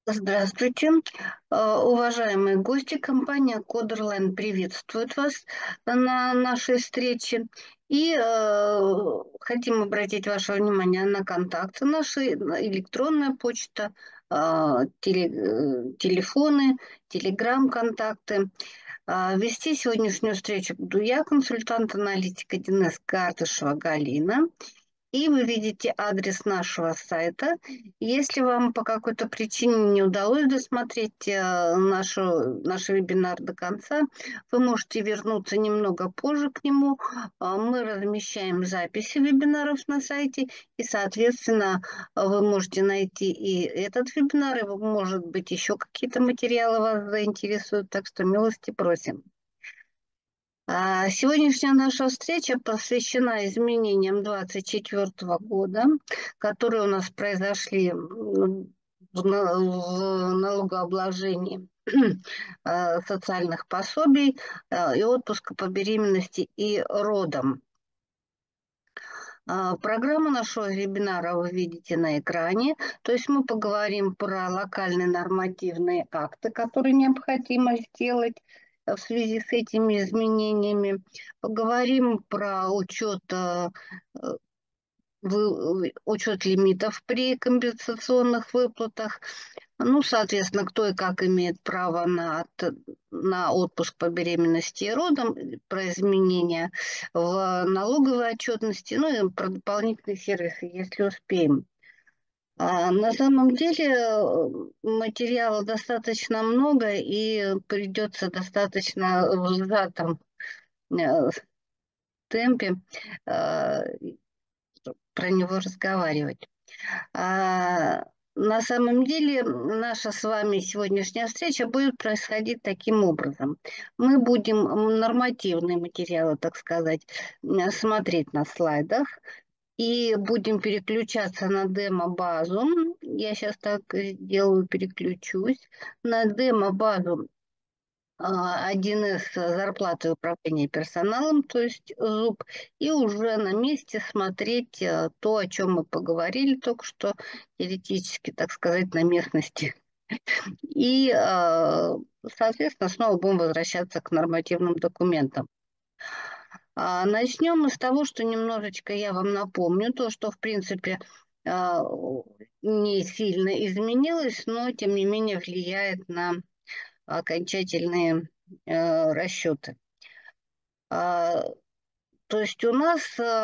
Здравствуйте, уважаемые гости. Компания Кодерлайн приветствует вас на нашей встрече. И хотим обратить ваше внимание на контакты наши, на электронная почта, телефоны, телеграм-контакты. Вести сегодняшнюю встречу буду я, консультант-аналитик 1С Картышева Галина. И вы видите адрес нашего сайта. Если вам по какой-то причине не удалось досмотреть наш вебинар до конца, вы можете вернуться немного позже к нему. Мы размещаем записи вебинаров на сайте, и, соответственно, вы можете найти и этот вебинар, и, может быть, еще какие-то материалы вас заинтересуют, так что милости просим. Сегодняшняя наша встреча посвящена изменениям 2024 года, которые у нас произошли в налогообложении социальных пособий и отпуска по беременности и родам. Программу нашего вебинара вы видите на экране. То есть мы поговорим про локальные нормативные акты, которые необходимо сделать в связи с этими изменениями. Поговорим про учет лимитов при компенсационных выплатах. Ну, соответственно, кто и как имеет право на отпуск по беременности и родам, про изменения в налоговой отчетности, ну и про дополнительные сервисы, если успеем. На самом деле материала достаточно много и придется достаточно в сжатом темпе про него разговаривать. На самом деле наша с вами сегодняшняя встреча будет происходить таким образом. Мы будем нормативные материалы, так сказать, смотреть на слайдах и будем переключаться на демо-базу. Я сейчас так сделаю, переключусь на демо-базу 1С зарплаты управления персоналом, то есть ЗУП, и уже на месте смотреть то, о чем мы поговорили только что, теоретически, так сказать, на местности. И, соответственно, снова будем возвращаться к нормативным документам. Начнем мы с того, что немножечко я вам напомню, то, что, в принципе, не сильно изменилось, но, тем не менее, влияет на окончательные расчеты. То есть у нас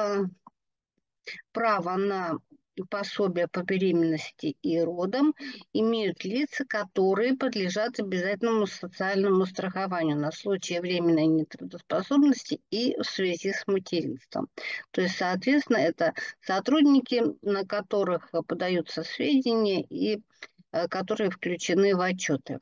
право на пособие по беременности и родам имеют лица, которые подлежат обязательному социальному страхованию на случай временной нетрудоспособности и в связи с материнством. То есть, соответственно, это сотрудники, на которых подаются сведения и которые включены в отчеты.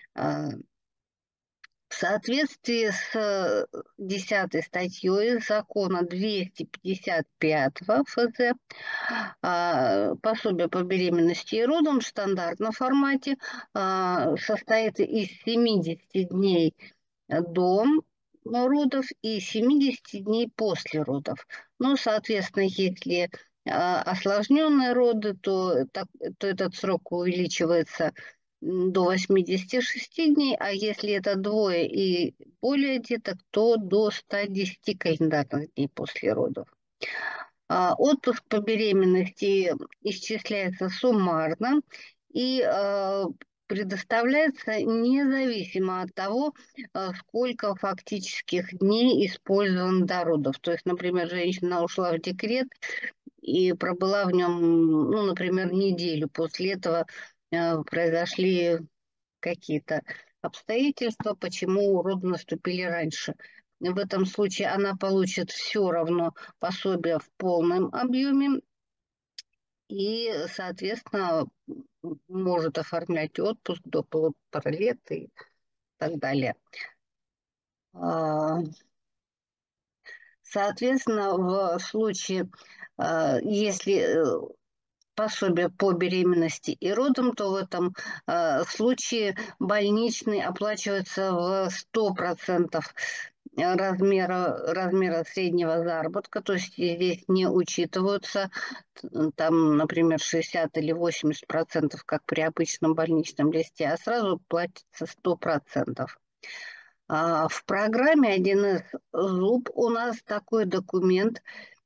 В соответствии с 10 статьей закона 255 ФЗ пособие по беременности и родам в стандартном формате состоит из 70 дней до родов и 70 дней после родов. Ну, соответственно, если осложненные роды, то этот срок увеличивается до 86 дней, а если это двое и более деток, то до 110 календарных дней после родов. Отпуск по беременности исчисляется суммарно и предоставляется независимо от того, сколько фактических дней использован до родов. То есть, например, женщина ушла в декрет и пробыла в нем, ну, например, неделю. После этого произошли какие-то обстоятельства, почему роды наступили раньше. В этом случае она получит все равно пособие в полном объеме и, соответственно, может оформлять отпуск до 1,5 лет и так далее. Соответственно, в случае, если пособие по беременности и родам, то в этом случае больничный оплачивается в 100% размера среднего заработка, то есть здесь не учитываются там, например, 60 или 80%, как при обычном больничном листе, а сразу платится 100%. В программе 1С Зуб у нас такой документ,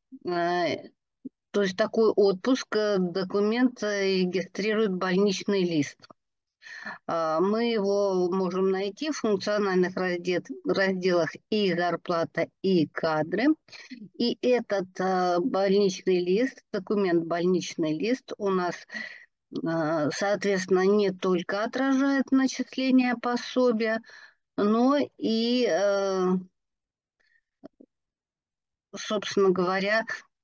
то есть такой отпуск, документ регистрирует больничный лист. Мы его можем найти в функциональных разделах и зарплата, и кадры. И этот больничный лист, документ больничный лист у нас, соответственно, не только отражает начисление пособия, но и, собственно говоря,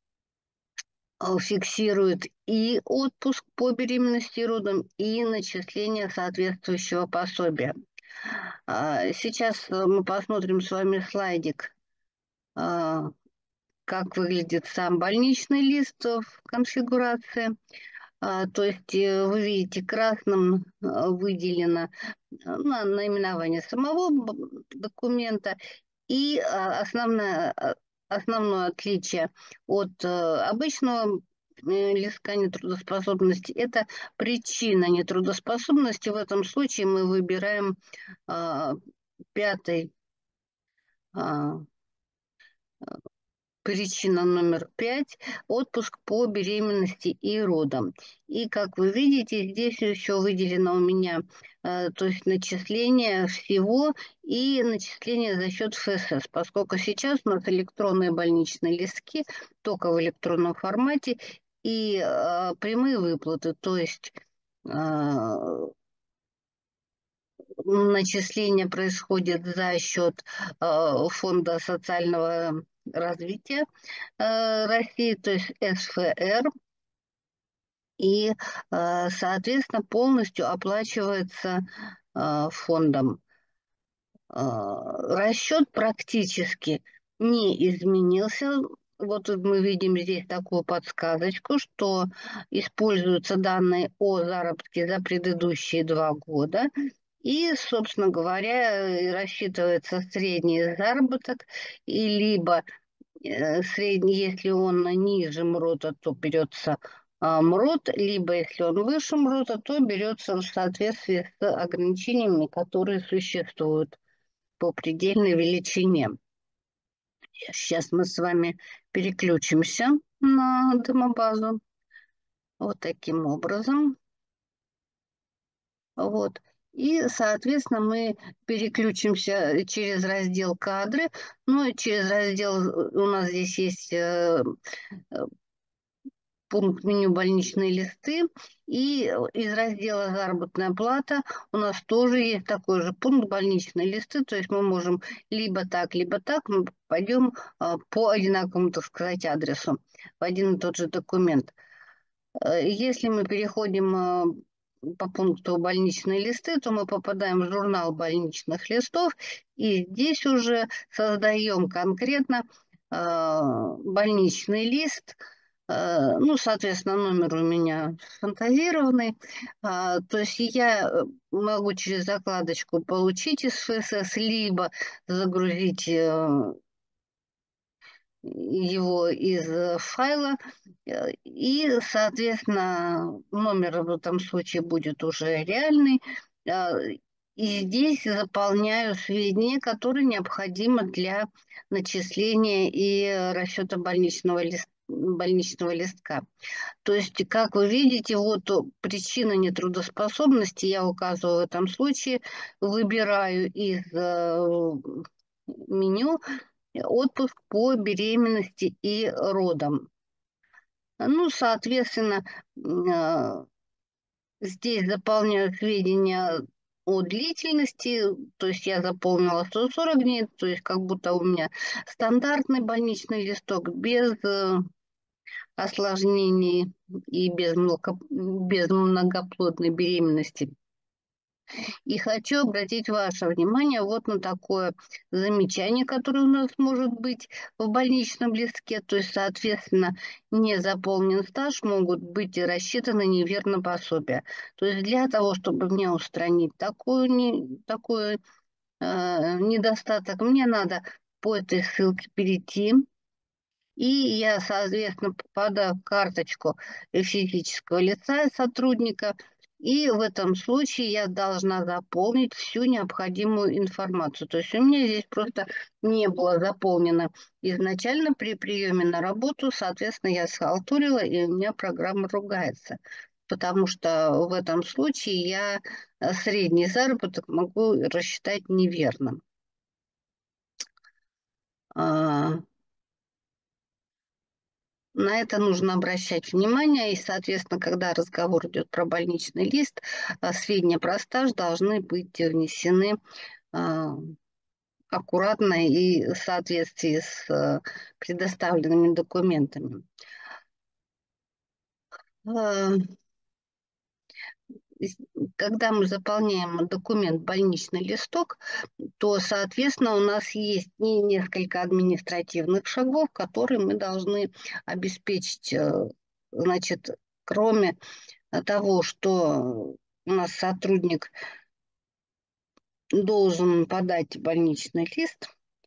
фиксирует и отпуск по беременности и родам, и начисление соответствующего пособия. Сейчас мы посмотрим с вами слайдик, как выглядит сам больничный лист в конфигурации. То есть вы видите, красным выделено наименование самого документа и основное отличие от обычного листка нетрудоспособности – это причина нетрудоспособности. В этом случае мы выбираем пятый причина номер 5 – отпуск по беременности и родам. И, как вы видите, здесь еще выделено у меня, то есть начисление всего и начисление за счет ФСС, поскольку сейчас у нас электронные больничные листки только в электронном формате и прямые выплаты, то есть начисление происходит за счет Фонда социального развития России, то есть СФР, и, соответственно, полностью оплачивается фондом. Расчет практически не изменился. Вот мы видим здесь такую подсказочку, что используются данные о заработке за предыдущие 2 года. И, собственно говоря, рассчитывается средний заработок, и либо средний, если он ниже МРОТа, то берется МРОТ, либо если он выше МРОТа, то берется в соответствии с ограничениями, которые существуют по предельной величине. Сейчас мы с вами переключимся на демобазу вот таким образом. Вот. И, соответственно, мы переключимся через раздел «Кадры». Ну, и через раздел у нас здесь есть пункт меню «Больничные листы». И из раздела «Заработная плата» у нас тоже есть такой же пункт «Больничные листы». То есть мы можем либо так, мы пойдем по одинаковому, так сказать, адресу, в один и тот же документ. Если мы переходим по пункту «Больничные листы», то мы попадаем в журнал больничных листов, и здесь уже создаем конкретно больничный лист. Ну, соответственно, номер у меня фантазированный. То есть я могу через закладочку получить из ФСС, либо загрузить его из файла, и, соответственно, номер в этом случае будет уже реальный. И здесь заполняю сведения, которые необходимы для начисления и расчета больничного листка. То есть, как вы видите, вот причина нетрудоспособности я указываю в этом случае, выбираю из меню отпуск по беременности и родам. Ну, соответственно, здесь заполняю сведения о длительности, то есть я заполнила 140 дней, то есть как будто у меня стандартный больничный листок без осложнений и без многоплодной беременности. И хочу обратить ваше внимание вот на такое замечание, которое у нас может быть в больничном листке. То есть, соответственно, не заполнен стаж, могут быть и рассчитаны неверно пособия. То есть для того, чтобы мне устранить такой недостаток, мне надо по этой ссылке перейти. И я, соответственно, попадаю в карточку физического лица и сотрудника. И в этом случае я должна заполнить всю необходимую информацию. То есть у меня здесь просто не было заполнено изначально при приеме на работу. Соответственно, я схалтурила, и у меня программа ругается. Потому что в этом случае я средний заработок могу рассчитать неверно. А, На это нужно обращать внимание, и, соответственно, когда разговор идет про больничный лист, сведения про стаж должны быть внесены а, аккуратно и в соответствии с предоставленными документами. А, Когда мы заполняем документ больничный листок, то, соответственно, у нас есть несколько административных шагов, которые мы должны обеспечить, значит, кроме того, что у нас сотрудник должен подать больничный лист.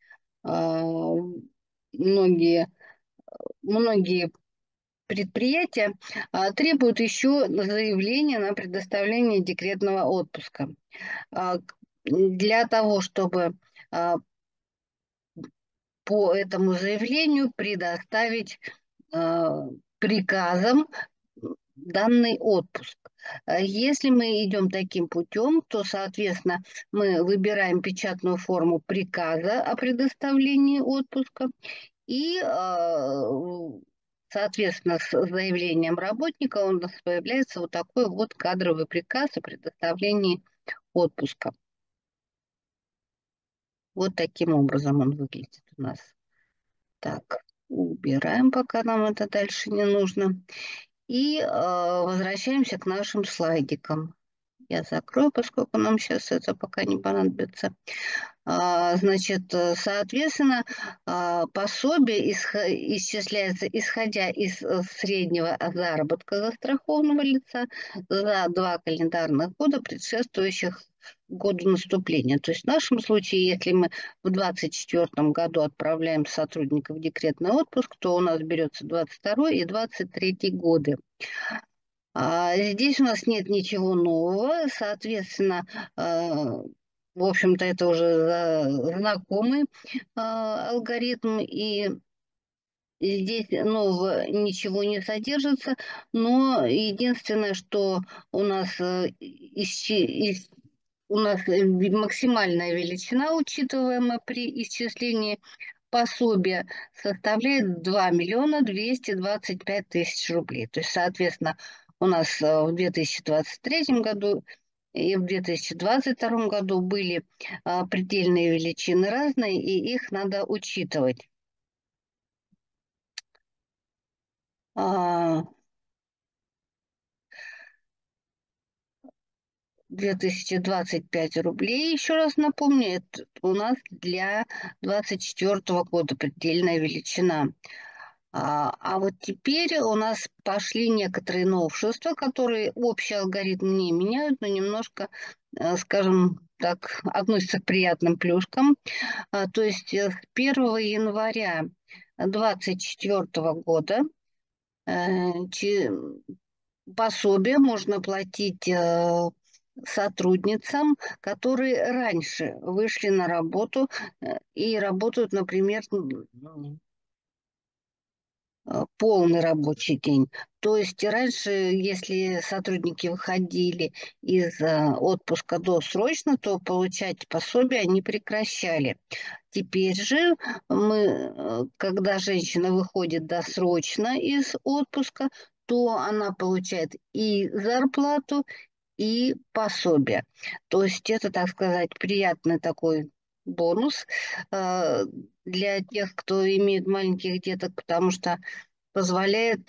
Многие, многие предприятия требуют еще заявления на предоставление декретного отпуска. Для того, чтобы по этому заявлению предоставить приказом данный отпуск. Если мы идем таким путем, то, соответственно, мы выбираем печатную форму приказа о предоставлении отпуска и, соответственно, с заявлением работника у нас появляется вот такой вот кадровый приказ о предоставлении отпуска. Вот таким образом он выглядит у нас. Так, убираем, пока нам это дальше не нужно. И возвращаемся к нашим слайдикам. Я закрою, поскольку нам сейчас это пока не понадобится. Значит, соответственно, пособие исчисляется исходя из среднего заработка застрахованного лица за 2 календарных года, предшествующих году наступления. То есть в нашем случае, если мы в 2024 году отправляем сотрудника в декретный отпуск, то у нас берется 22 и 23 годы. Здесь у нас нет ничего нового, соответственно, в общем-то, это уже знакомый алгоритм, и здесь нового ничего не содержится, но единственное, что у нас, у нас максимальная величина, учитываемая при исчислении пособия, составляет 2 миллиона 225 тысяч рублей. То есть, соответственно, у нас в 2023 году и в 2022 году были предельные величины разные, и их надо учитывать. 2025 рублей, еще раз напомню, это у нас для 2024 года предельная величина. А вот теперь у нас пошли некоторые новшества, которые общий алгоритм не меняют, но немножко, скажем так, относятся к приятным плюшкам. То есть с 1 января 2024 года пособие можно платить сотрудницам, которые раньше вышли на работу и работают, например, полный рабочий день. То есть раньше, если сотрудники выходили из отпуска досрочно, то получать пособие они прекращали. Теперь же когда женщина выходит досрочно из отпуска, то она получает и зарплату, и пособие. То есть это, так сказать, приятный такой бонус для тех, кто имеет маленьких деток, потому что позволяет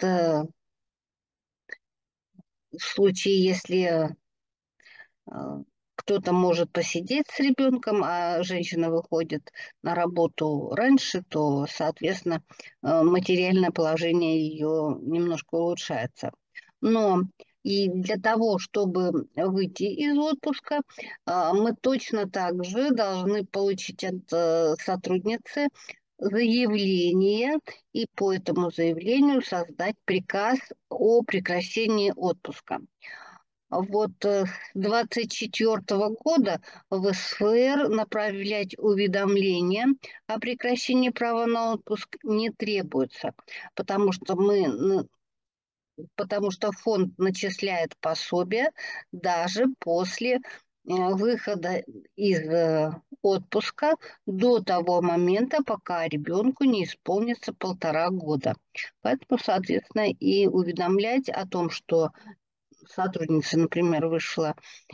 в случае, если кто-то может посидеть с ребенком, а женщина выходит на работу раньше, то, соответственно, материальное положение ее немножко улучшается. Но И для того, чтобы выйти из отпуска, мы точно так же должны получить от сотрудницы заявление и по этому заявлению создать приказ о прекращении отпуска. Вот с 24 года в СФР направлять уведомления о прекращении права на отпуск не требуется, потому что потому что фонд начисляет пособие даже после выхода из отпуска до того момента, пока ребенку не исполнится 1,5 года. Поэтому, соответственно, и уведомлять о том, что сотрудница, например, вышла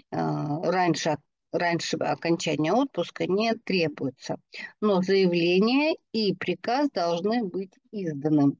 раньше окончания отпуска, не требуется. Но заявление и приказ должны быть изданы.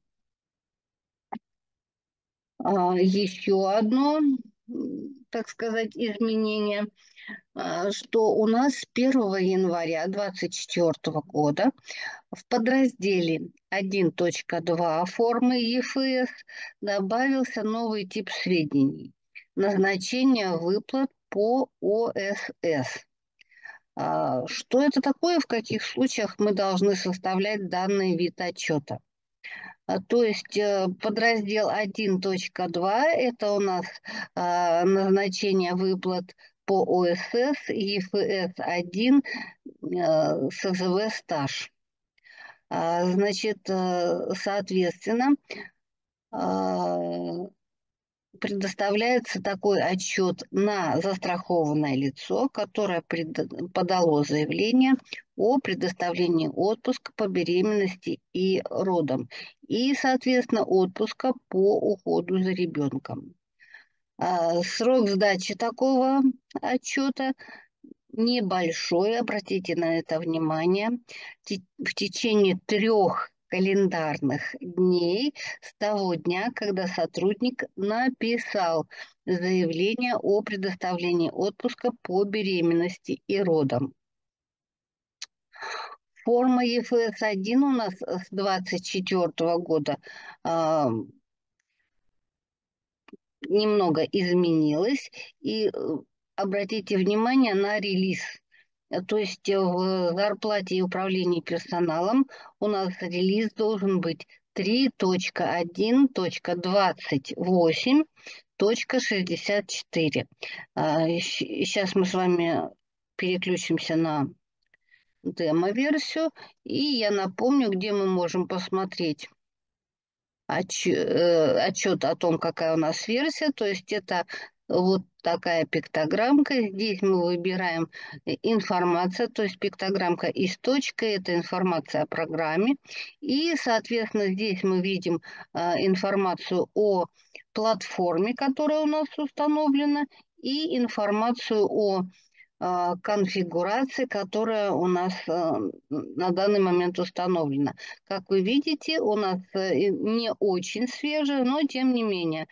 Еще одно, так сказать, изменение, что у нас с 1 января 2024 года в подразделе 1.2 формы ЕФС добавился новый тип сведений – назначение выплат по ОСС. Что это такое, в каких случаях мы должны составлять данный вид отчета? То есть подраздел 1.2 – это у нас назначение выплат по ОСС, ЕФС-1, СЗВ стаж. Значит, соответственно, предоставляется такой отчет на застрахованное лицо, которое подало заявление о предоставлении отпуска по беременности и родам и, соответственно, отпуска по уходу за ребенком. Срок сдачи такого отчета небольшой, обратите на это внимание, в течение 3 календарных дней с того дня, когда сотрудник написал заявление о предоставлении отпуска по беременности и родам. Форма ЕФС-1 у нас с 2024 года немного изменилась, и обратите внимание на релиз. То есть в зарплате и управлении персоналом у нас релиз должен быть 3.1.28.64. Сейчас мы с вами переключимся на демо-версию, и я напомню, где мы можем посмотреть отчет о том, какая у нас версия. То есть это вот такая пиктограммка. Здесь мы выбираем информация, то есть пиктограммка и с точкой – это информация о программе. И, соответственно, здесь мы видим информацию о платформе, которая у нас установлена, и информацию о конфигурации, которая у нас на данный момент установлена. Как вы видите, у нас не очень свежая, но тем не менее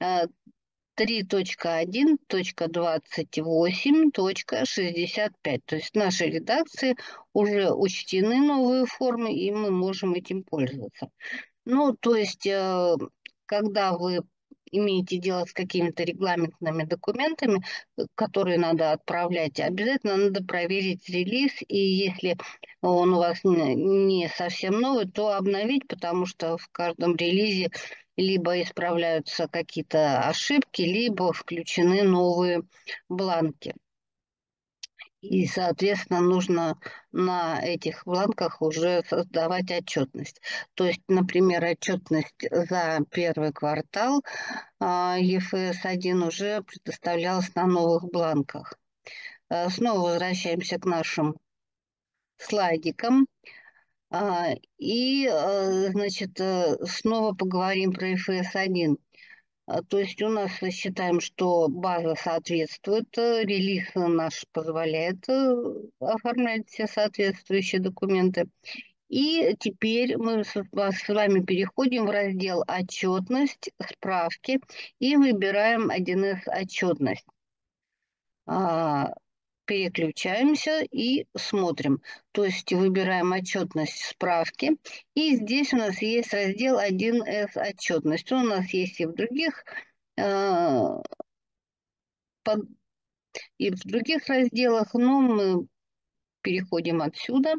3.1.28.65. То есть в нашей редакции уже учтены новые формы, и мы можем этим пользоваться. Ну, то есть, когда вы имеете дело с какими-то регламентными документами, которые надо отправлять, обязательно надо проверить релиз, и если он у вас не совсем новый, то обновить, потому что в каждом релизе либо исправляются какие-то ошибки, либо включены новые бланки. И, соответственно, нужно на этих бланках уже создавать отчетность. То есть, например, отчетность за первый квартал ЕФС-1 уже предоставлялась на новых бланках. Снова возвращаемся к нашим слайдикам. И, значит, снова поговорим про ЕФС-1. То есть у нас считаем, что база соответствует, релиз наш позволяет оформлять все соответствующие документы. И теперь мы с вами переходим в раздел «Отчетность», «Справки» и выбираем 1С «Отчетность». Переключаемся и смотрим. То есть выбираем отчетность справки. И здесь у нас есть раздел 1С отчетность. Он у нас есть и в других и в других разделах, но мы переходим отсюда.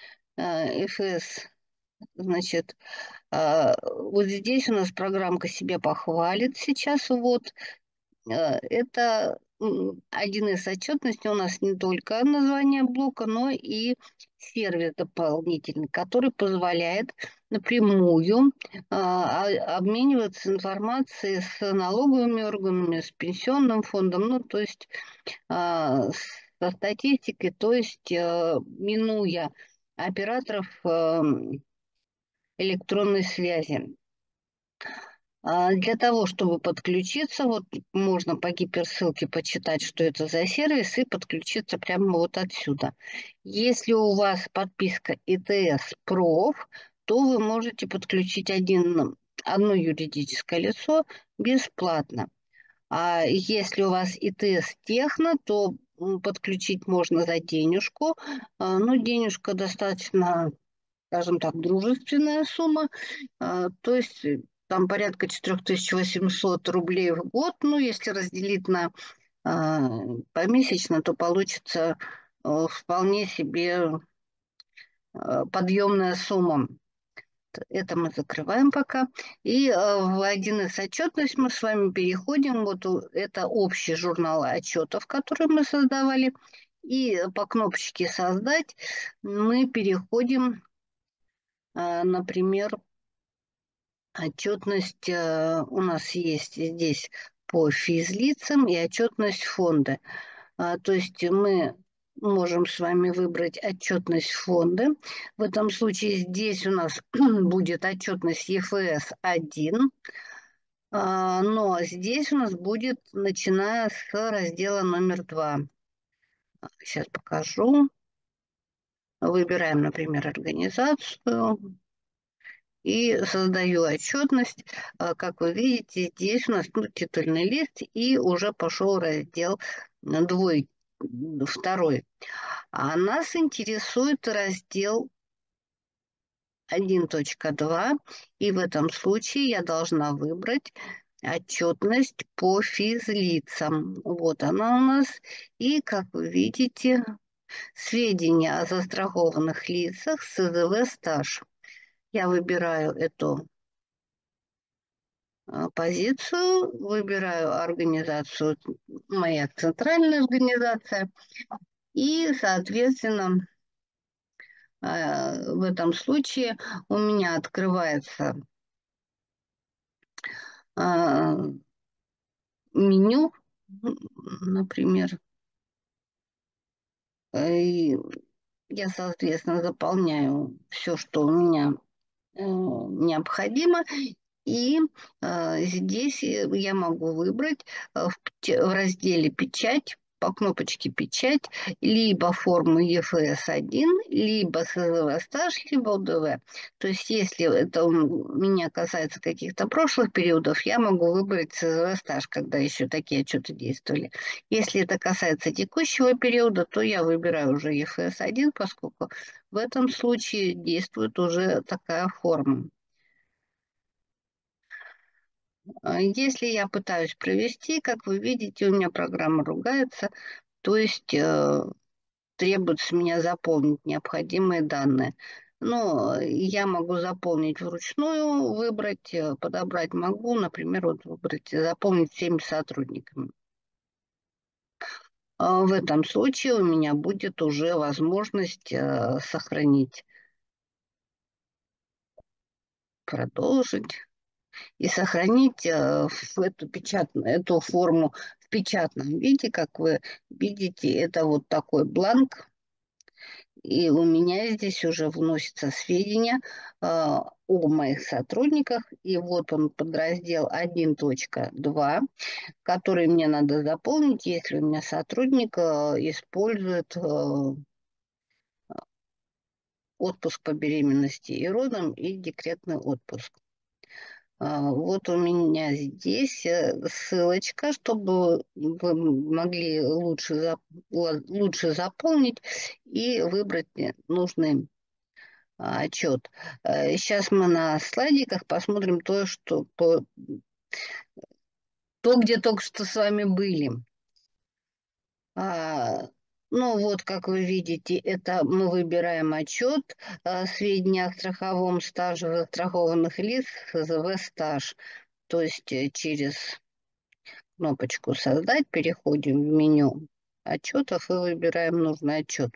FS, значит, вот здесь у нас программка себя похвалит сейчас. Вот это 1С отчетности у нас не только название блока, но и сервис дополнительный, который позволяет напрямую обмениваться информацией с налоговыми органами, с пенсионным фондом, ну, то есть со статистикой, то есть минуя операторов электронной связи. Для того, чтобы подключиться, вот можно по гиперссылке почитать, что это за сервис, и подключиться прямо вот отсюда. Если у вас подписка ИТС Проф, то вы можете подключить одно юридическое лицо бесплатно. А если у вас ИТС Техно, то подключить можно за денежку. Ну, денежка достаточно, скажем так, дружественная сумма. То есть там порядка 4800 рублей в год. Ну, если разделить на помесячно, то получится вполне себе подъемная сумма. Это мы закрываем пока. И в 1С отчетность мы с вами переходим. Вот это общий журнал отчетов, который мы создавали. И по кнопочке «Создать» мы переходим, например, отчетность у нас есть здесь по физлицам и отчетность фонда. То есть мы можем с вами выбрать отчетность фонда. В этом случае здесь у нас будет отчетность ЕФС-1, но здесь у нас будет, начиная с раздела номер 2. Сейчас покажу. Выбираем, например, организацию и создаю отчетность. Как вы видите, здесь у нас титульный лист и уже пошел раздел 2, 2. А нас интересует раздел 1.2, и в этом случае я должна выбрать отчетность по физлицам. Вот она у нас. И, как вы видите, сведения о застрахованных лицах с СЗВ стаж. Я выбираю эту позицию, выбираю организацию, моя центральная организация, и, соответственно, в этом случае у меня открывается меню, например, и я, соответственно, заполняю все, что у меня необходимо. И здесь я могу выбрать в разделе «Печать», по кнопочке «Печать», либо форму ЕФС-1, либо СЗВ стаж, либо УДВ. То есть если это у меня касается каких-то прошлых периодов, я могу выбрать СЗВ стаж, когда еще такие отчеты действовали. Если это касается текущего периода, то я выбираю уже ЕФС-1, поскольку в этом случае действует уже такая форма. Если я пытаюсь провести, как вы видите, у меня программа ругается, то есть требуется меня заполнить необходимые данные. Но я могу заполнить вручную, выбрать, подобрать могу, например, вот выбрать, заполнить всеми сотрудниками. В этом случае у меня будет уже возможность сохранить, продолжить. И сохранить эту форму в печатном виде. Как вы видите, это вот такой бланк. И у меня здесь уже вносятся сведения о моих сотрудниках. И вот он, подраздел 1.2, который мне надо заполнить, если у меня сотрудник использует отпуск по беременности и родам и декретный отпуск. Вот у меня здесь ссылочка, чтобы вы могли лучше заполнить и выбрать нужный отчет. Сейчас мы на слайдиках посмотрим то, что то, где только что с вами были. А, ну вот, как вы видите, это мы выбираем отчет, сведения о страховом стаже застрахованных лиц, СЗВ стаж. То есть через кнопочку «Создать» переходим в меню отчетов и выбираем нужный отчет.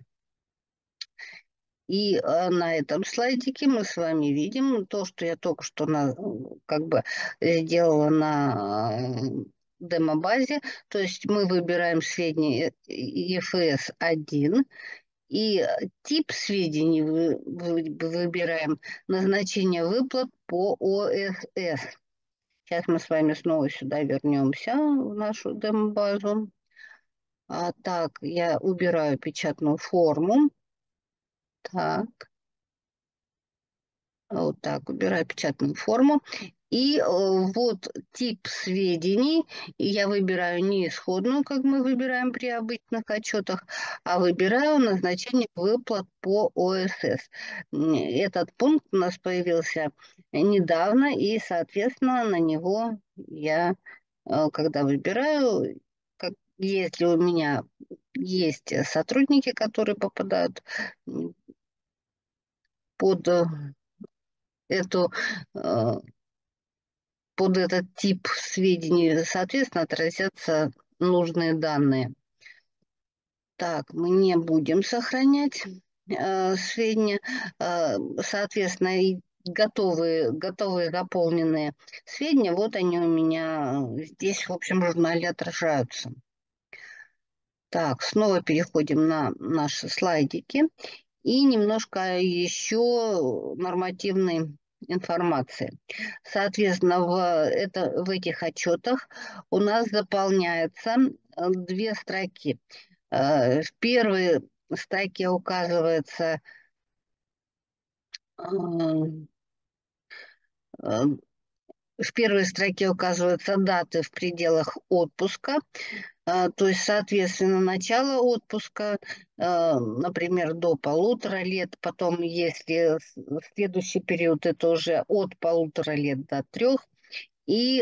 И на этом слайдике мы с вами видим то, что я только что как бы сделала на демо-базе. То есть мы выбираем сведения EFS-1 и тип сведений выбираем назначение выплат по ОСС. Сейчас мы с вами снова сюда вернемся, в нашу демо-базу. Так, я убираю печатную форму. Так. Вот так, убираю печатную форму. И вот тип сведений. И я выбираю не исходную, как мы выбираем при обычных отчетах, а выбираю назначение выплат по ОСС. Этот пункт у нас появился недавно, и, соответственно, на него я, когда выбираю, если у меня есть сотрудники, которые попадают под эту э, под этот тип сведений, соответственно, отразятся нужные данные. Так, мы не будем сохранять сведения. Соответственно, и готовые заполненные сведения, вот они у меня здесь, в общем, в журнале отражаются. Так, снова переходим на наши слайдики. И немножко еще нормативной информации. Соответственно, в этих отчетах у нас заполняются две строки. В первой строке указывается э, э, в первой строке указываются даты в пределах отпуска. То есть, соответственно, начало отпуска, например, до 1,5 лет, потом, если следующий период, это уже от 1,5 лет до 3. И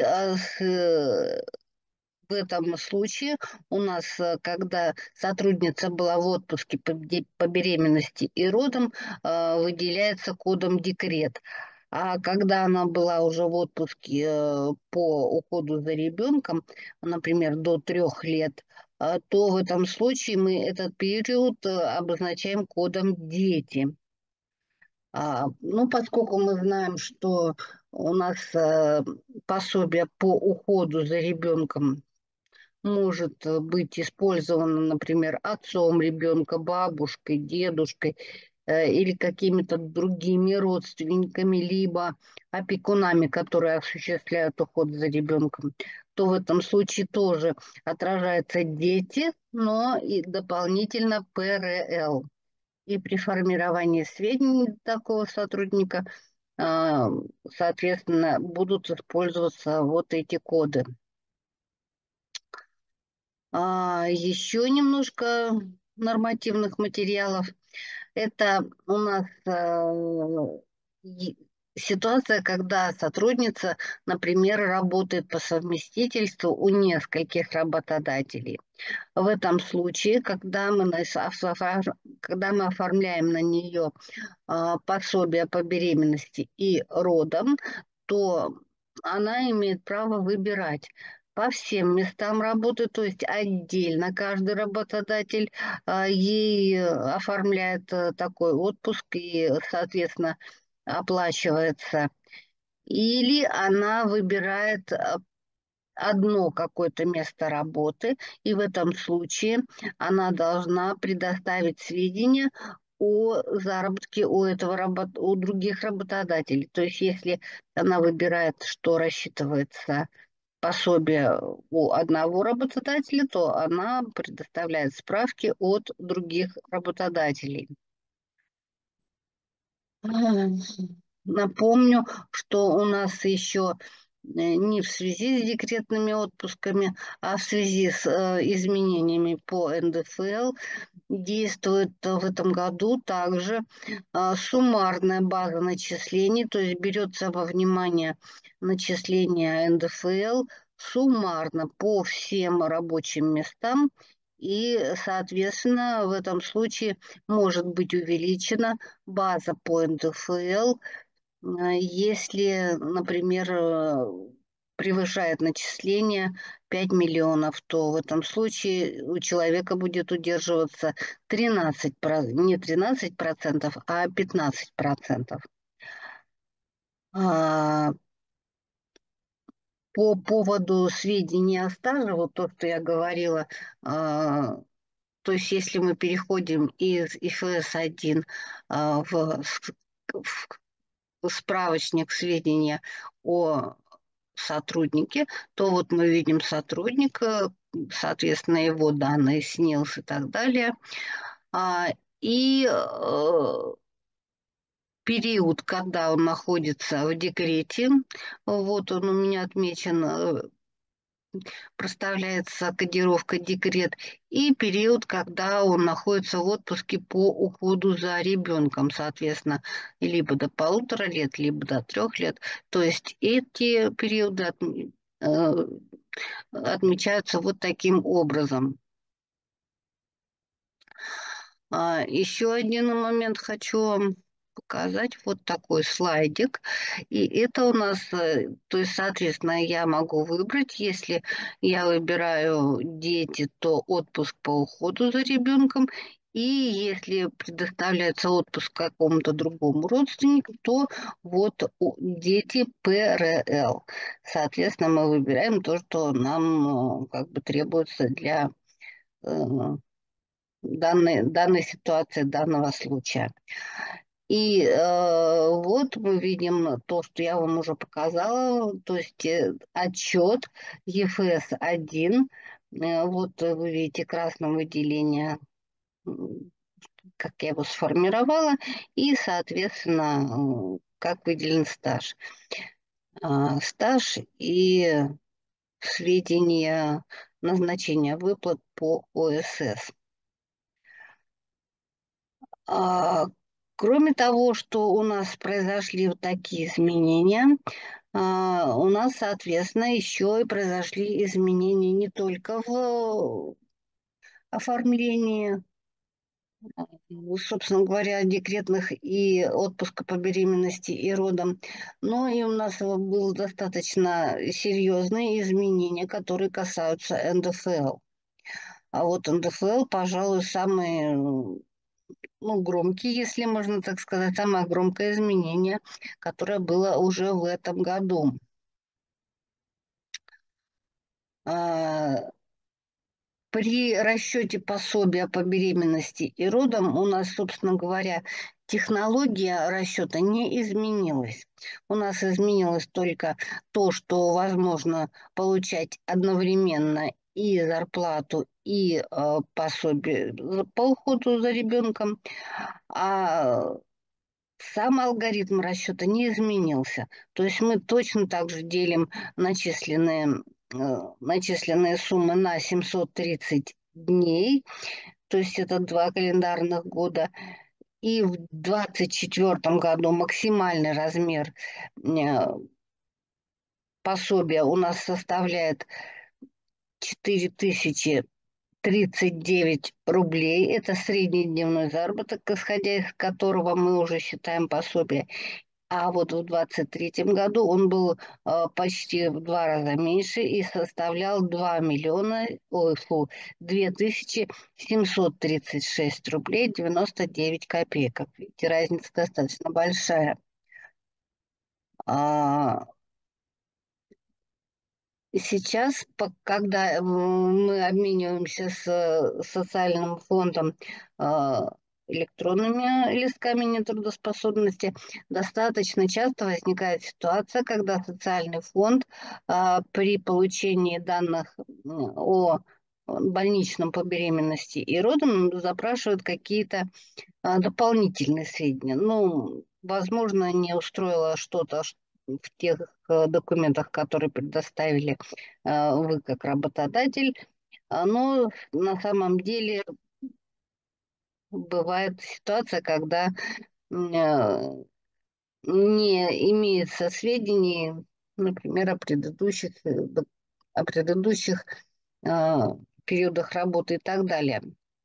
в этом случае у нас, когда сотрудница была в отпуске по беременности и родам, выделяется кодом декрет. А когда она была уже в отпуске по уходу за ребенком, например, до 3 лет, то в этом случае мы этот период обозначаем кодом дети. Ну, поскольку мы знаем, что у нас пособие по уходу за ребенком может быть использовано, например, отцом ребенка, бабушкой, дедушкой или какими-то другими родственниками, либо опекунами, которые осуществляют уход за ребенком, то в этом случае тоже отражаются дети, но и дополнительно ПРЛ. И при формировании сведений такого сотрудника, соответственно, будут использоваться вот эти коды. Еще немножко нормативных материалов. Это у нас ситуация, когда сотрудница, например, работает по совместительству у нескольких работодателей. В этом случае, когда мы оформляем на нее пособие по беременности и родам, то она имеет право выбирать по всем местам работы, то есть отдельно каждый работодатель ей оформляет такой отпуск и, соответственно, оплачивается. Или она выбирает одно какое-то место работы, и в этом случае она должна предоставить сведения о заработке у других работодателей. То есть если она выбирает, что рассчитывается пособие у одного работодателя, то она предоставляет справки от других работодателей. Напомню, что у нас еще не в связи с декретными отпусками, а в связи с изменениями по НДФЛ действует в этом году также суммарная база начислений, то есть берется во внимание начисление НДФЛ суммарно по всем рабочим местам, и, соответственно, в этом случае может быть увеличена база по НДФЛ, если, например, превышает начисление 5 миллионов, то в этом случае у человека будет удерживаться 13, не 13%, а 15%. А, По поводу сведений о стаже, вот то, что я говорила, то есть если мы переходим из ИФС-1 в справочник сведения о сотруднике, то вот мы видим сотрудника, соответственно, его данные, СНИЛС и так далее. А, И период, когда он находится в декрете, вот он у меня отмечен, проставляется кодировка декрет, и период, когда он находится в отпуске по уходу за ребенком, соответственно, либо до 1,5 лет, либо до 3 лет. То есть эти периоды э, отмечаются вот таким образом. Еще один момент хочу вам показать. Вот такой слайдик. И это у нас, то есть, соответственно, я могу выбрать, если я выбираю дети, то отпуск по уходу за ребенком. И если предоставляется отпуск какому-то другому родственнику, то вот дети ПРЛ. Соответственно, мы выбираем то, что нам как бы требуется для э, данной ситуации, данного случая. И вот мы видим то, что я вам уже показала, то есть отчет ЕФС-1. Вот вы видите красное выделение, как я его сформировала, и, соответственно, как выделен стаж. Стаж и сведения назначения выплат по ОСС. А, Кроме того, что у нас произошли вот такие изменения, у нас, соответственно, еще и произошли изменения не только в оформлении, собственно говоря, декретных и отпуска по беременности и родам, но и у нас было достаточно серьезные изменения, которые касаются НДФЛ. А вот НДФЛ, пожалуй, самый громкий, если можно так сказать, самое громкое изменение, которое было уже в этом году. А, При расчете пособия по беременности и родам у нас, собственно говоря, технология расчета не изменилась. У нас изменилось только то, что возможно получать одновременно и зарплату, и пособие по уходу за ребенком. А Сам алгоритм расчета не изменился. То есть мы точно так же делим начисленные суммы на 730 дней, то есть это 2 календарных года. И в 2024 году максимальный размер э, пособия у нас составляет 4039 рублей. Это средний дневной заработок, исходя из которого мы уже считаем пособие. А вот в 2023 году он был почти в 2 раза меньше и составлял 2736 рублей 99 копеек. Как видите, разница достаточно большая. А, Сейчас, когда мы обмениваемся с социальным фондом а, электронными листками нетрудоспособности, достаточно часто возникает ситуация, когда социальный фонд при получении данных о больничном по беременности и родам запрашивает какие-то дополнительные сведения. Ну, возможно, не устроило что-то в тех документах, которые предоставили вы как работодатель. Но на самом деле бывает ситуация, когда не имеется сведений, например, о предыдущих о предыдущих периодах работы и так далее.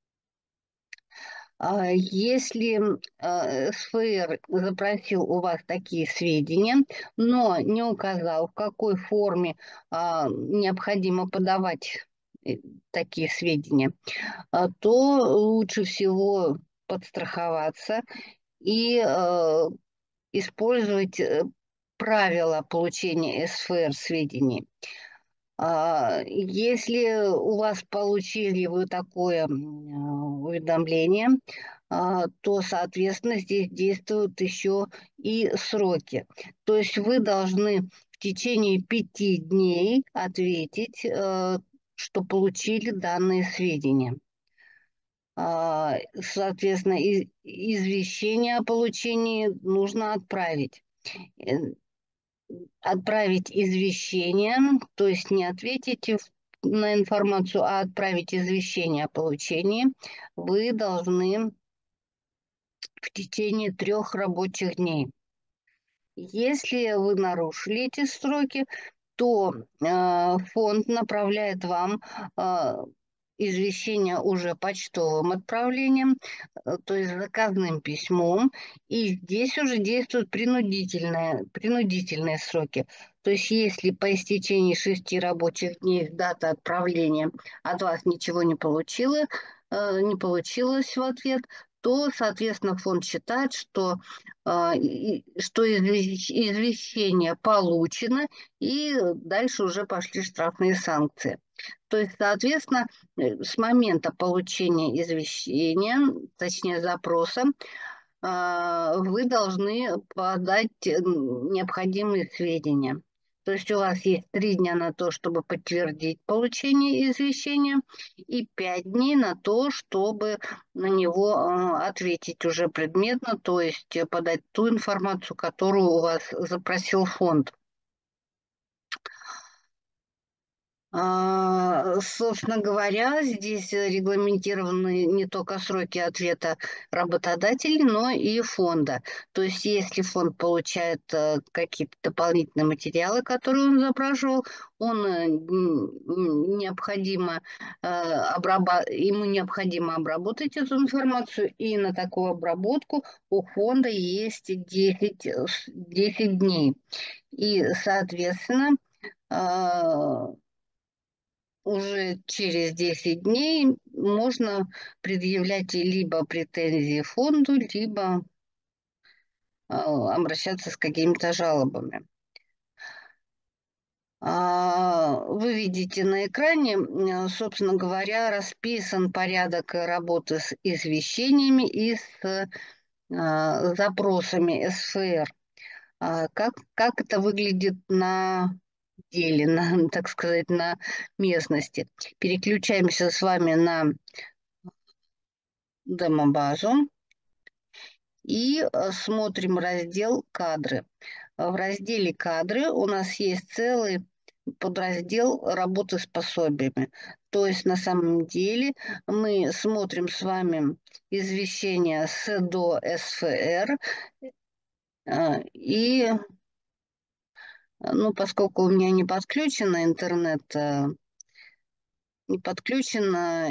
Если СФР запросил у вас такие сведения, но не указал, в какой форме необходимо подавать такие сведения, то лучше всего подстраховаться и использовать правила получения СФР сведений. Если у вас получили вы такое уведомление, то, соответственно, здесь действуют еще и сроки. То есть вы должны в течение 5 дней ответить, что получили данные сведения. Соответственно, извещение о получении нужно отправить. Отправить извещение, то есть не ответите на информацию, а отправить извещение о получении вы должны в течение 3 рабочих дней. Если вы нарушили эти сроки, то фонд направляет вам извещение уже почтовым отправлением, то есть заказным письмом, и здесь уже действуют принудительные сроки. То есть если по истечении 6 рабочих дней дата отправления от вас ничего не получилось в ответ, то, соответственно, фонд считает, что извещение получено, и дальше уже пошли штрафные санкции. То есть, соответственно, с момента получения извещения, точнее запроса, вы должны подать необходимые сведения. То есть у вас есть 3 дня на то, чтобы подтвердить получение извещения, и 5 дней на то, чтобы на него ответить уже предметно, то есть подать ту информацию, которую у вас запросил фонд. Собственно говоря, здесь регламентированы не только сроки ответа работодателей, но и фонда. То есть, если фонд получает какие-то дополнительные материалы, которые он запрашивал, ему необходимо обработать эту информацию, и на такую обработку у фонда есть 10 дней. И, соответственно, уже через 10 дней можно предъявлять либо претензии фонду, либо обращаться с какими-то жалобами. Вы видите на экране, собственно говоря, расписан порядок работы с извещениями и с запросами СФР. Как это выглядит на деле, так сказать, на местности? Переключаемся с вами на демобазу и смотрим раздел «Кадры». В разделе «Кадры» у нас есть целый подраздел работы с пособиями. То есть на самом деле мы смотрим с вами извещения с до СФР, и поскольку у меня не подключен интернет, не подключен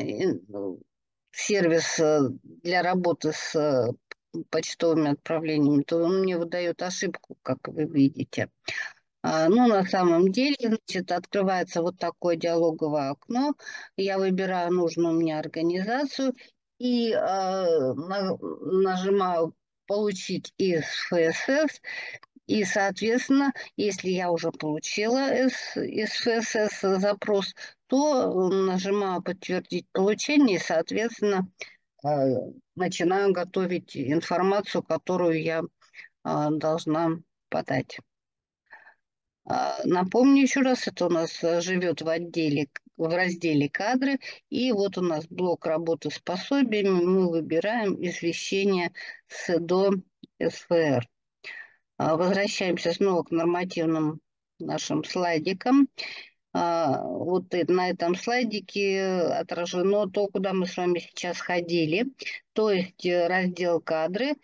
сервис для работы с почтовыми отправлениями, то он мне выдает ошибку, как вы видите. На самом деле, значит, открывается вот такое диалоговое окно. Я выбираю нужную мне организацию и нажимаю «Получить из ФСС». И, соответственно, если я уже получила из ФСС запрос, то нажимаю «Подтвердить получение» и, соответственно, начинаю готовить информацию, которую я должна подать. Напомню еще раз, это у нас живет в разделе «Кадры». И вот у нас блок работы с пособиями. Мы выбираем извещение до СФР. Возвращаемся снова к нормативным нашим слайдикам. Вот на этом слайдике отражено то, куда мы с вами сейчас ходили. То есть раздел «Кадры»,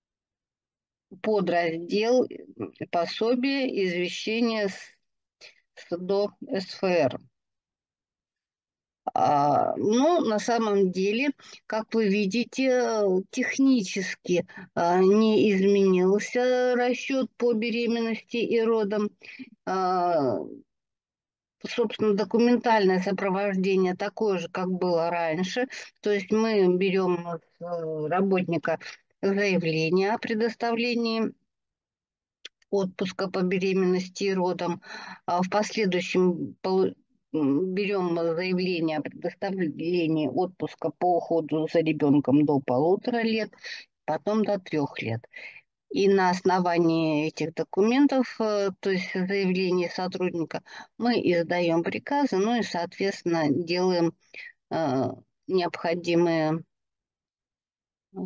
подраздел «Пособие», извещение до СФР. Ну, на самом деле, как вы видите, технически не изменился расчет по беременности и родам. А, Собственно, документальное сопровождение такое же, как было раньше. То есть мы берем с работника заявление о предоставлении отпуска по беременности и родам. В последующем берем заявление о предоставлении отпуска по уходу за ребенком до 1,5 лет, потом до 3 лет. И на основании этих документов, то есть заявления сотрудника, мы издаем приказы, ну и, соответственно, делаем э, необходимые, э,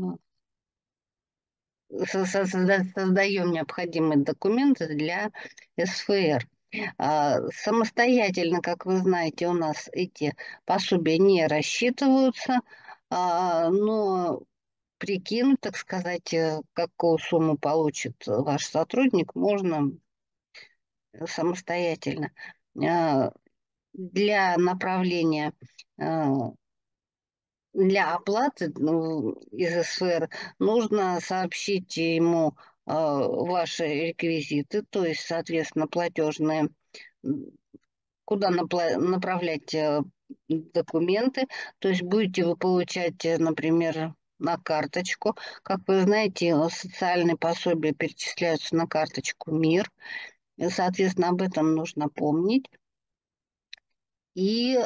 создаем необходимые документы для СФР. Самостоятельно, как вы знаете, у нас эти пособия не рассчитываются, но прикинуть, так сказать, какую сумму получит ваш сотрудник, можно самостоятельно. А, Для направления, а, для оплаты из СФР нужно сообщить ему ваши реквизиты, то есть, соответственно, платежные, куда направлять документы. То есть будете вы получать, например, на карточку. Как вы знаете, социальные пособия перечисляются на карточку МИР. И, соответственно, об этом нужно помнить. И,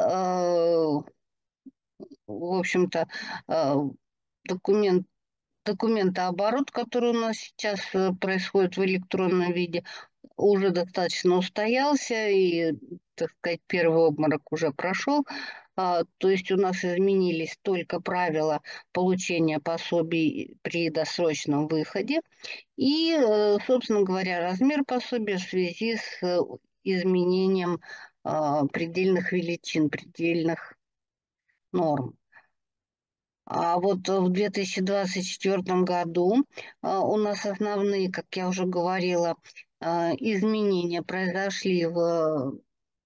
в общем-то, э, документ, документооборот, который у нас сейчас происходит в электронном виде, уже достаточно устоялся, и, так сказать, первый обморок уже прошел. То есть у нас изменились только правила получения пособий при досрочном выходе и, собственно говоря, размер пособия в связи с изменением предельных величин, предельных норм. А вот в 2024 году у нас основные, как я уже говорила, изменения произошли в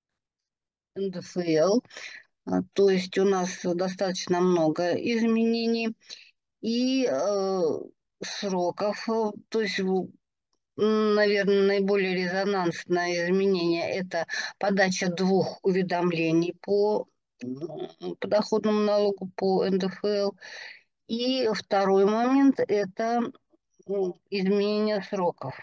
НДФЛ. То есть у нас достаточно много изменений и сроков. То есть, наверное, наиболее резонансное изменение – это подача 2 уведомлений по подоходному налогу, по НДФЛ. И второй момент – это изменение сроков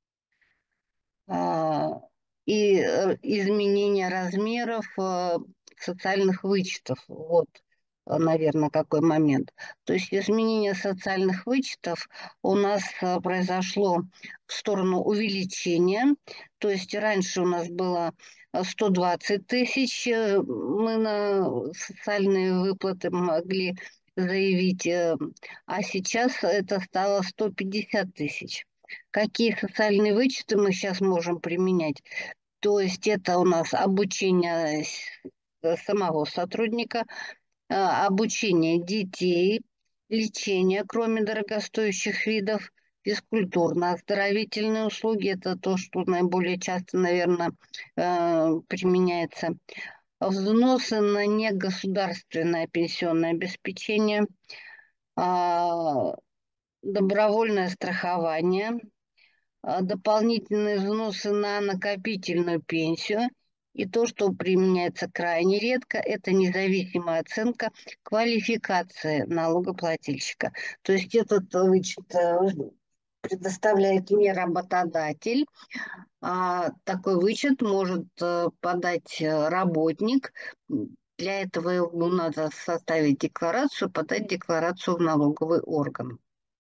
а, и изменение размеров социальных вычетов. Вот, наверное, какой момент. То есть изменение социальных вычетов у нас произошло в сторону увеличения. То есть раньше у нас было 120 тысяч, мы на социальные выплаты могли заявить, а сейчас это стало 150 тысяч. Какие социальные вычеты мы сейчас можем применять? То есть это у нас обучение самого сотрудника, обучение детей, лечение, кроме дорогостоящих видов, физкультурно-оздоровительные услуги. Это то, что наиболее часто, наверное, применяется. Взносы на негосударственное пенсионное обеспечение, а, добровольное страхование, дополнительные взносы на накопительную пенсию. И то, что применяется крайне редко, это независимая оценка квалификации налогоплательщика. То есть этот вычет предоставляет не работодатель, а такой вычет может подать работник. Для этого ему надо составить декларацию, подать декларацию в налоговый орган.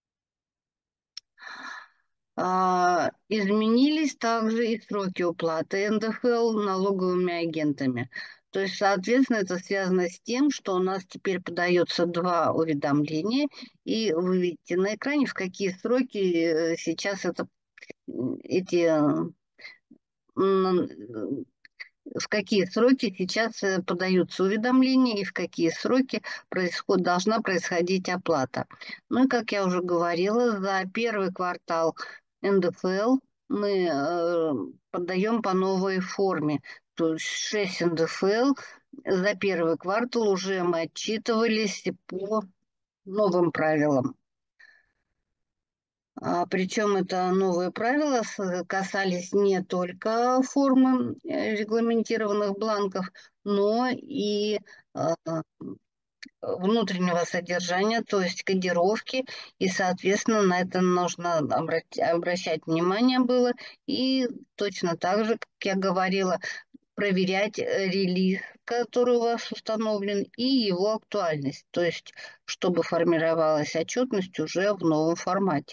Изменились также и сроки уплаты НДФЛ налоговыми агентами. То есть, соответственно, это связано с тем, что у нас теперь подается 2 уведомления, и вы видите на экране, в какие сроки сейчас эти в какие сроки сейчас подаются уведомления и в какие сроки должна происходить оплата. Ну и, как я уже говорила, за первый квартал НДФЛ мы подаем по новой форме. То есть 6 НДФЛ за первый квартал уже мы отчитывались по новым правилам. Причем это новые правила касались не только формы регламентированных бланков, но и а, внутреннего содержания, то есть кодировки, и, соответственно, на это нужно обращать внимание было, и точно так же, как я говорила, проверять релиз, который у вас установлен, и его актуальность, то есть чтобы формировалась отчетность уже в новом формате.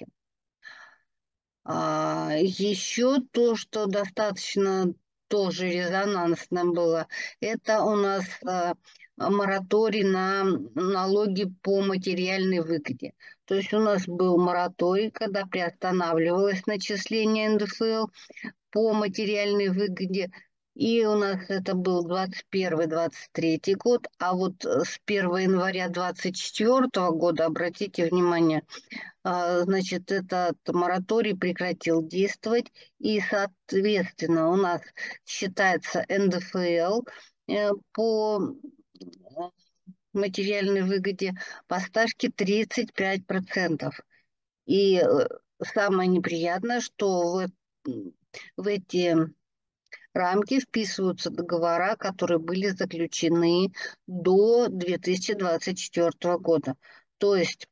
Еще то, что достаточно тоже резонансно было, это у нас мораторий на налоги по материальной выгоде. То есть у нас был мораторий, когда приостанавливалось начисление НДФЛ по материальной выгоде, и у нас это был 21-23 год, а вот с 1 января 24 года, обратите внимание, значит, этот мораторий прекратил действовать, и, соответственно, у нас считается НДФЛ по материальной выгоде по ставке 35%. И самое неприятное, что в эти рамки вписываются договора, которые были заключены до 2024 года. То есть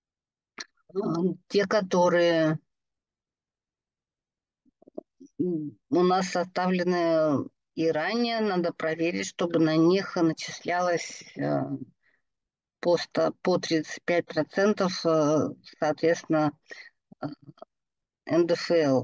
те, которые у нас составлены и ранее, надо проверить, чтобы на них начислялось по 35%, соответственно, НДФЛ.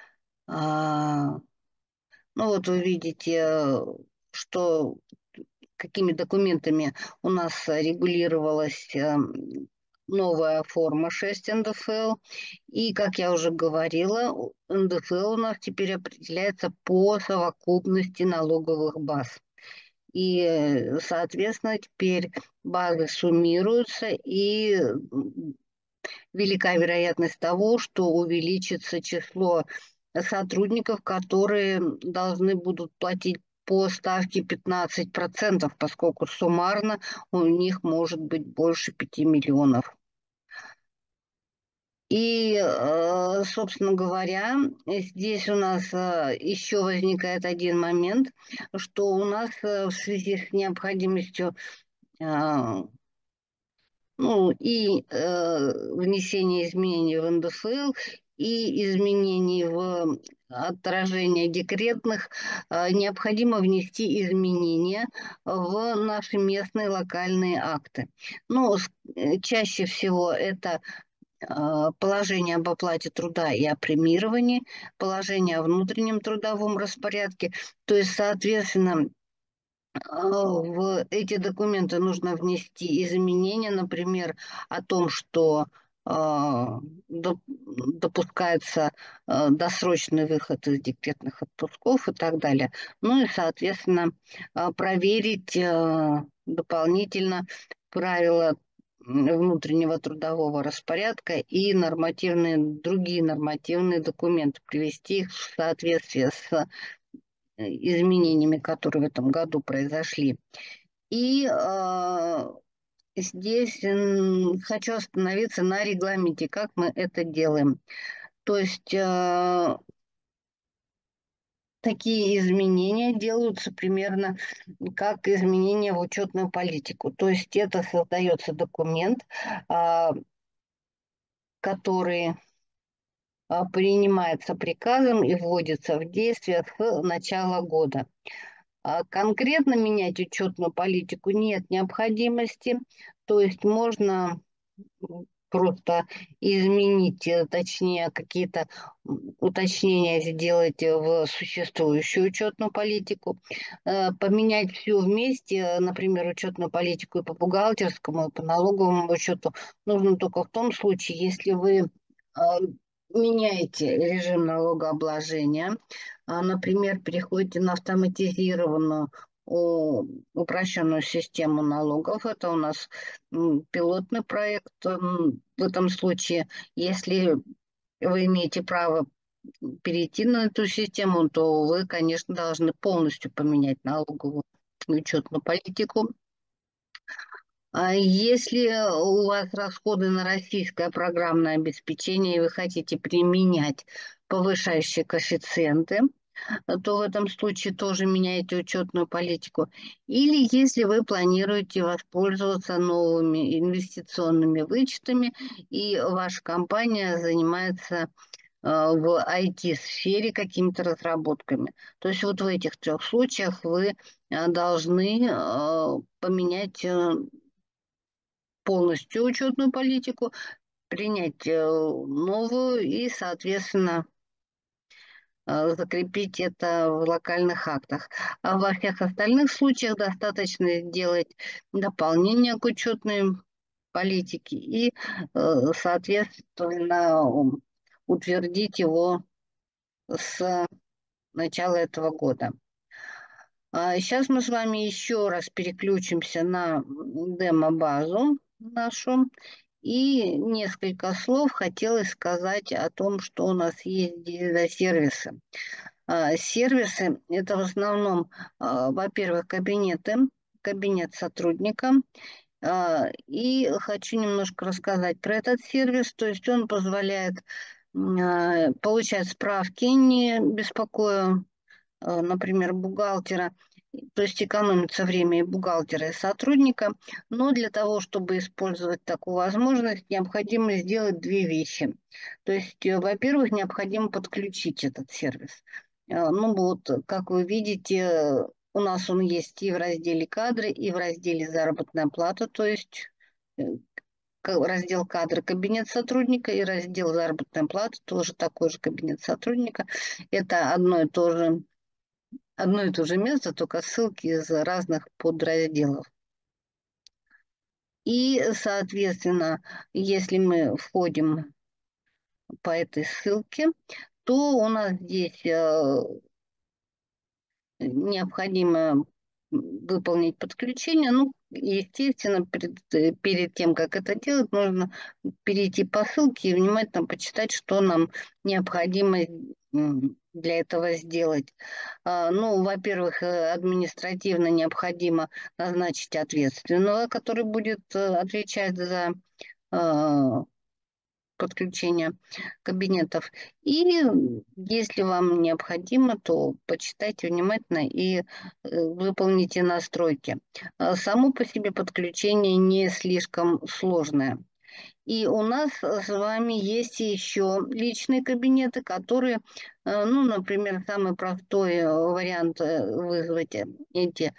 Ну вот вы видите, что какими документами у нас регулировалась новая форма 6 НДФЛ. И, как я уже говорила, НДФЛ у нас теперь определяется по совокупности налоговых баз. И, соответственно, теперь базы суммируются, и велика вероятность того, что увеличится число сотрудников, которые должны будут платить по ставке 15%, поскольку суммарно у них может быть больше 5 миллионов. И, собственно говоря, здесь у нас еще возникает один момент, что у нас в связи с необходимостью и внесение изменений в НДФЛ, и изменений в отражение декретных, необходимо внести изменения в наши местные локальные акты. Чаще всего это положение об оплате труда и о премировании, положение о внутреннем трудовом распорядке. То есть, соответственно, в эти документы нужно внести изменения, например, о том, что допускается досрочный выход из декретных отпусков и так далее. Ну и, соответственно, проверить дополнительно правила внутреннего трудового распорядка и другие нормативные документы, привести их в соответствие с изменениями, которые в этом году произошли. И здесь хочу остановиться на регламенте, как мы это делаем. То есть такие изменения делаются примерно как изменения в учетную политику. То есть это создается документ, который принимается приказом и вводится в действие с начала года. Конкретно менять учетную политику нет необходимости, то есть можно просто изменить, точнее, какие-то уточнения сделать в существующую учетную политику, поменять все вместе, например, учетную политику и по бухгалтерскому, и по налоговому учету, нужно только в том случае, если вы меняете режим налогообложения, например, переходите на автоматизированную упрощенную систему налогов. Это у нас пилотный проект. В этом случае, если вы имеете право перейти на эту систему, то вы, конечно, должны полностью поменять налоговую и учетную политику. А если у вас расходы на российское программное обеспечение, и вы хотите применять повышающие коэффициенты, то в этом случае тоже меняете учетную политику. Или если вы планируете воспользоваться новыми инвестиционными вычетами, и ваша компания занимается в IT-сфере какими-то разработками. То есть вот в этих трех случаях вы должны поменять полностью учетную политику, принять новую и, соответственно, закрепить это в локальных актах. А во всех остальных случаях достаточно сделать дополнение к учетной политике и, соответственно, утвердить его с начала этого года. Сейчас мы с вами еще раз переключимся на демо-базу нашу. И несколько слов хотелось сказать о том, что у нас есть здесь за сервисы. Сервисы – это в основном, во-первых, кабинет сотрудника. И хочу немножко рассказать про этот сервис. То есть он позволяет получать справки, не беспокоя, например, бухгалтера. То есть экономится время и бухгалтера, и сотрудника. Но для того, чтобы использовать такую возможность, необходимо сделать две вещи. То есть, во-первых, необходимо подключить этот сервис. Ну вот, как вы видите, у нас он есть и в разделе кадры, и в разделе заработная плата, то есть э, раздел кадры кабинет сотрудника и раздел заработная плата тоже такой же кабинет сотрудника. Это одно и то же место, только ссылки из разных подразделов. И, соответственно, если мы входим по этой ссылке, то у нас здесь необходимо выполнить подключение. Ну, естественно, перед тем, как это делать, нужно перейти по ссылке и внимательно почитать, что нам необходимо для этого сделать. Ну, во-первых, административно необходимо назначить ответственного, который будет отвечать за э, подключение кабинетов. И если вам необходимо, то почитайте внимательно и выполните настройки. Само по себе подключение не слишком сложное. И у нас с вами есть еще личные кабинеты, которые, ну, например, самый простой вариант вызвать эти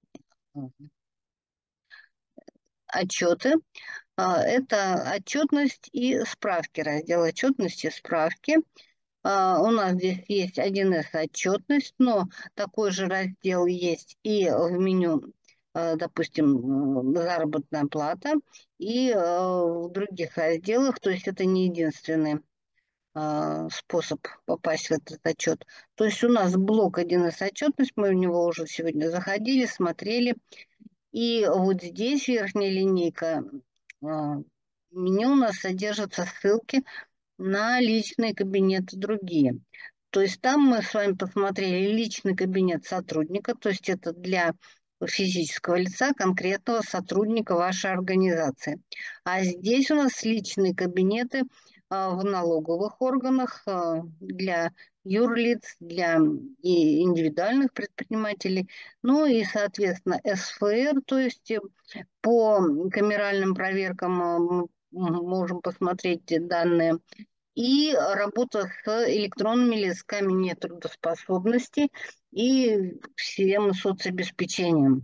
отчеты. Это отчетность и справки, раздел отчетности и справки. У нас здесь есть 1С отчетность, но такой же раздел есть и в меню, допустим, заработная плата, и в других разделах, то есть это не единственный способ попасть в этот отчет. То есть у нас блок 1С отчетность, мы в него уже сегодня заходили, смотрели, и вот здесь верхняя линейка меню у нас содержатся ссылки на личные кабинеты другие. То есть там мы с вами посмотрели личный кабинет сотрудника, то есть это для физического лица, конкретного сотрудника вашей организации. А здесь у нас личные кабинеты в налоговых органах для юрлиц, для индивидуальных предпринимателей, ну и, соответственно, СФР, то есть по камеральным проверкам мы можем посмотреть данные и работа с электронными листками нетрудоспособности и всем соцобеспечением.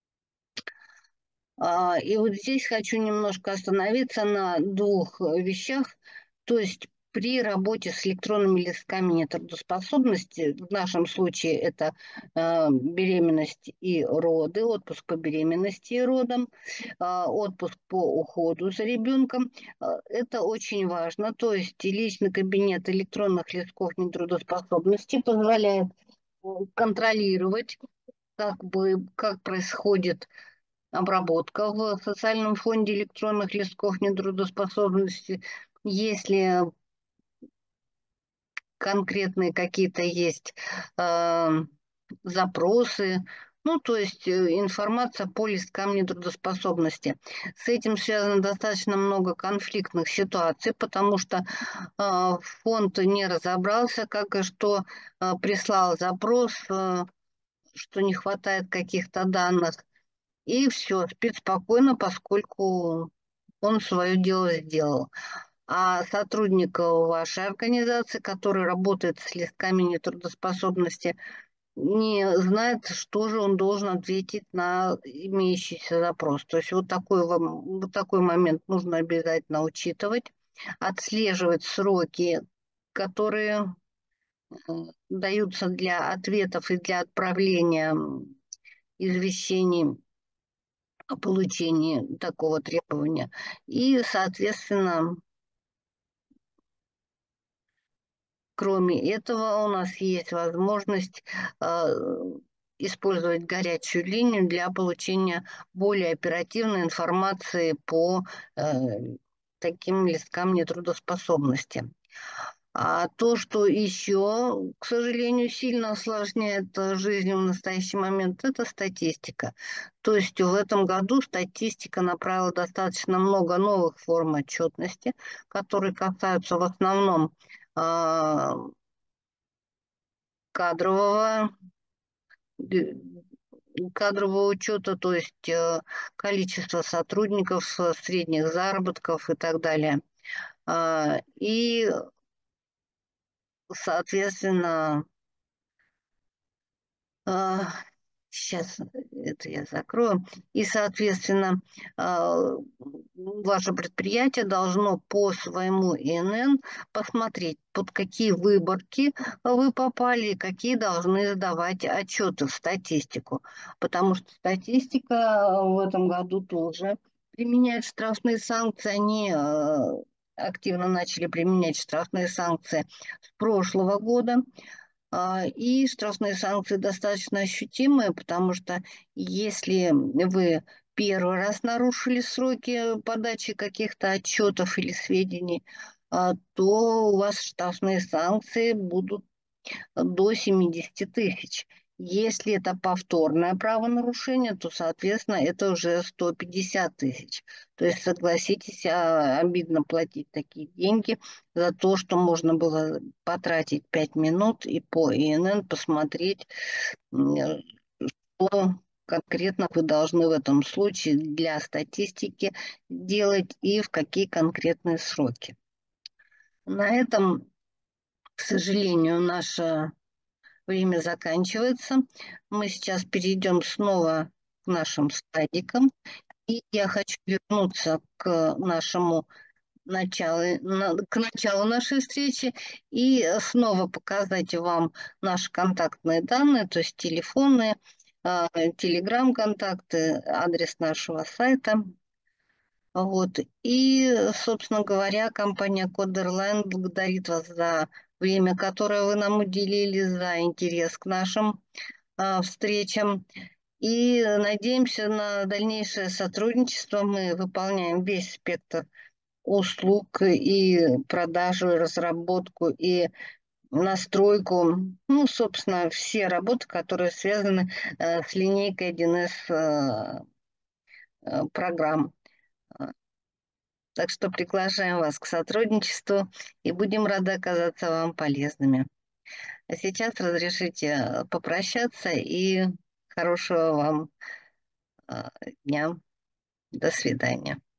И вот здесь хочу немножко остановиться на двух вещах. То есть при работе с электронными листками нетрудоспособности, в нашем случае это беременность и роды, отпуск по беременности и родам, отпуск по уходу за ребенком, это очень важно. То есть личный кабинет электронных листков нетрудоспособности позволяет контролировать, как происходит обработка в социальном фонде электронных листков нетрудоспособности. Если конкретные какие-то есть запросы, ну, то есть информация по листкам нетрудоспособности. С этим связано достаточно много конфликтных ситуаций, потому что фонд не разобрался, как и что, прислал запрос, что не хватает каких-то данных, и все, спит спокойно, поскольку он свое дело сделал. А сотрудников вашей организации, который работает с листками нетрудоспособности, не знает, что же он должен ответить на имеющийся запрос. То есть вот такой момент нужно обязательно учитывать, отслеживать сроки, которые даются для ответов и для отправления извещений о получении такого требования. И, соответственно, кроме этого, у нас есть возможность э, использовать горячую линию для получения более оперативной информации по э, таким листкам нетрудоспособности. А то, что еще, к сожалению, сильно осложняет жизнь в настоящий момент, это статистика. То есть в этом году статистика направила достаточно много новых форм отчетности, которые касаются в основном а, кадрового, г- кадрового учета, то есть количество сотрудников, средних заработков и так далее. И, соответственно, а, сейчас это я закрою. И, соответственно, ваше предприятие должно по своему ИНН посмотреть, под какие выборки вы попали, и какие должны сдавать отчеты в статистику. Потому что статистика в этом году тоже применяет штрафные санкции. Они активно начали применять штрафные санкции с прошлого года. И штрафные санкции достаточно ощутимые, потому что если вы первый раз нарушили сроки подачи каких-то отчетов или сведений, то у вас штрафные санкции будут до 70 тысяч. Если это повторное правонарушение, то, соответственно, это уже 150 тысяч. То есть, согласитесь, обидно платить такие деньги за то, что можно было потратить 5 минут и по ИНН посмотреть, что конкретно вы должны в этом случае для статистики делать и в какие конкретные сроки. На этом, к сожалению, наша время заканчивается. Мы сейчас перейдем снова к нашим слайдикам. И я хочу вернуться к нашему к началу нашей встречи и снова показать вам наши контактные данные, то есть телефоны, телеграм-контакты, адрес нашего сайта. Вот. И, собственно говоря, компания Кодерлайн благодарит вас за время, которое вы нам уделили, за интерес к нашим встречам. И надеемся на дальнейшее сотрудничество. Мы выполняем весь спектр услуг и продажу, и разработку, и настройку. Ну, собственно, все работы, которые связаны с линейкой 1С программ. Так что приглашаем вас к сотрудничеству и будем рады оказаться вам полезными. А сейчас разрешите попрощаться и хорошего вам дня. До свидания.